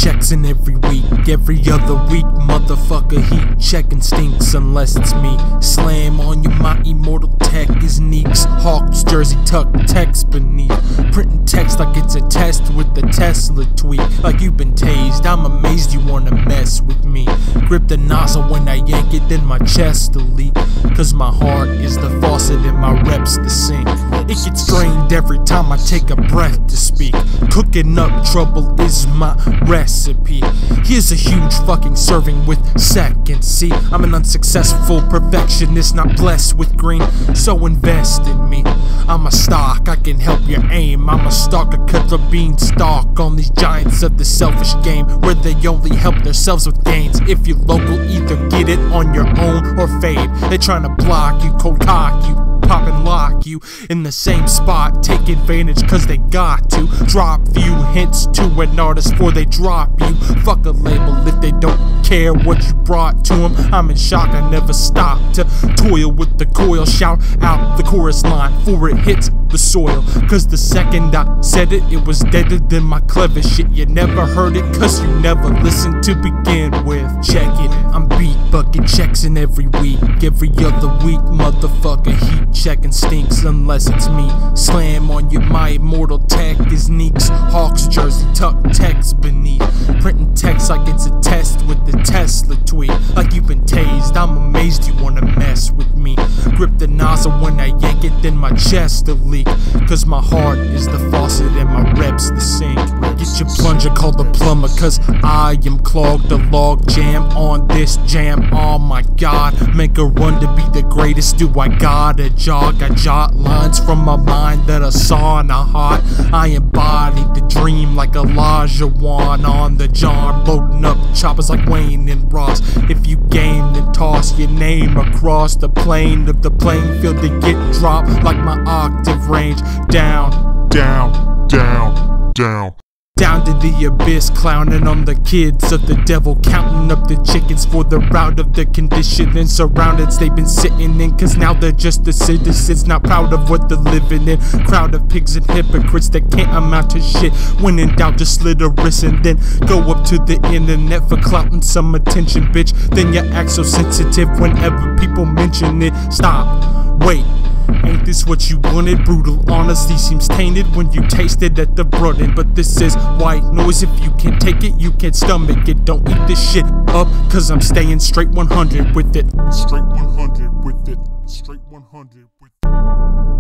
checks in every week, every other week. Motherfucker, heat checking stinks unless it's me. Slam on you, my immortal tech is Neeks. Hawks jersey tucked text beneath. Printing text like it's a test with the Tesla tweet. Like you've been tased, I'm amazed you wanna mess with me. Grip the nozzle when I yank it, then my chest will leak. Cause my heart is the faucet and my reps the sink. It gets drained every time I take a breath to speak. Cooking up trouble is my recipe. Here's a huge fucking serving with seconds. See, I'm an unsuccessful perfectionist, not blessed with green. So invest in me. I'm a stock, I can help you aim. I'm a stalker, cut the beanstalk on these giants of the selfish game, where they only help themselves with gains. If you're local, either get it on your own or fade. They tryna block you, cold cock you, pop and lock you in the same spot. Take advantage cause they got to. Drop few hints to an artist before they drop you. Fuck a label if they don't care what you brought to them. I'm in shock, I never stop to toil with the coil. Shout out the chorus line before it hits the soil. Cause the second I said it, it was deader than my clever shit. You never heard it cause you never listened to begin with. Check it, I'm beat bucket checks in every week, every other week. Motherfucker, heat checking stinks unless it's me. Slam on you, my immortal tech is Neeks. Hawks jersey tucked text beneath. Printing text like it's a test with the Tesla tweet. Like you've been tased, I'm amazed you wanna mess with me. Grip the nozzle when I yank it, then my chest will leak. Cause my heart is the faucet and my reps the sink. Get your plunger, call the plumber, cause I am clogged. The log jam on this jam, oh my god. Make a run to be the greatest, do I gotta jog? I jot lines from my mind that I saw in a heart. I embodied the dream like Elijah Wan on the John, loading up choppers like Wayne and Ross. If you game, then toss your name across the plane of the playing field to get dropped like my octave range. Down, down, down, down. Down to the abyss, clowning on the kids of the devil, counting up the chickens for the rout of the condition and surroundings they've been sitting in. Cause now they're just the citizens, not proud of what they're living in. Crowd of pigs and hypocrites that can't amount to shit. When in doubt, just slit a wrist and then go up to the internet for clout and some attention, bitch. Then you act so sensitive whenever people mention it. Stop, wait. Ain't this what you wanted? Brutal honesty seems tainted when you taste it at the Brudden. But this is white noise, if you can't take it, you can't stomach it. Don't eat this shit up, cause I'm staying straight 100 with it. Straight 100 with it. Straight 100 with it.